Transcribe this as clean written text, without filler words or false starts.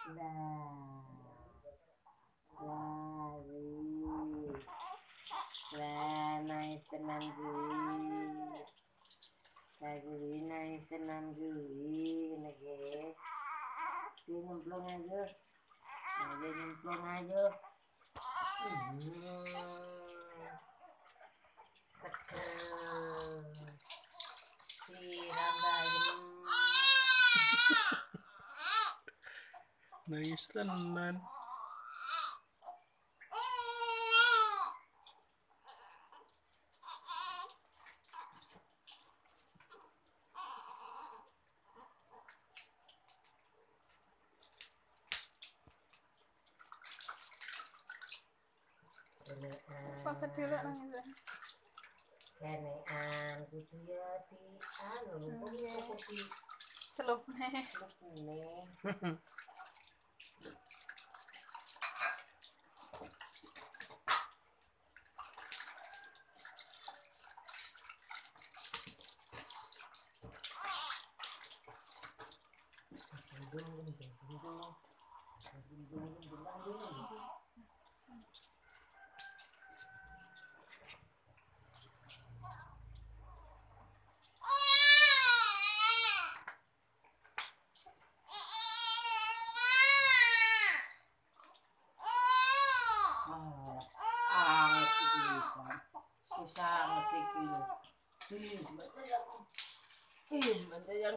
Lah, lari. Lah, naik tenang gue. Lagi naik tenang gue, lagi. Dia nyemplung aja. Dia nyemplung aja. Tekel. Siram bayam. Nangis tenan. Pakai dulu nangis. Kenean kudu ya di anu lumpur cukup di Selupne. selupne. Susah ngerti gitu. Ih, yang